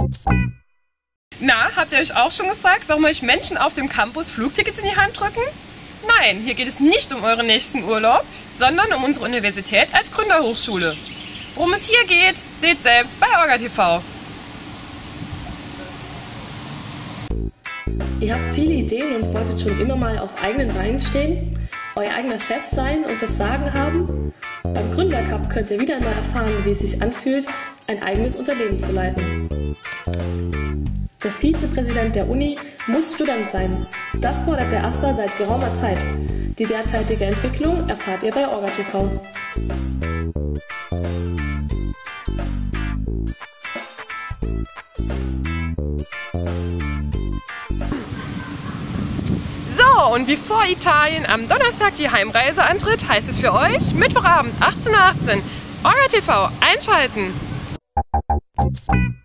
Na, habt ihr euch auch schon gefragt, warum euch Menschen auf dem Campus Flugtickets in die Hand drücken? Nein, hier geht es nicht um euren nächsten Urlaub, sondern um unsere Universität als Gründerhochschule. Worum es hier geht, seht selbst bei OrgaTV. Ihr habt viele Ideen und wolltet schon immer mal auf eigenen Beinen stehen, euer eigener Chef sein und das Sagen haben? Beim Gründercup könnt ihr wieder einmal erfahren, wie es sich anfühlt, ein eigenes Unternehmen zu leiten. Der Vizepräsident der Uni muss Student sein. Das fordert der AStA seit geraumer Zeit. Die derzeitige Entwicklung erfahrt ihr bei OrgaTV. So, und bevor Italien am Donnerstag die Heimreise antritt, heißt es für euch Mittwochabend 18:18 Uhr OrgaTV einschalten!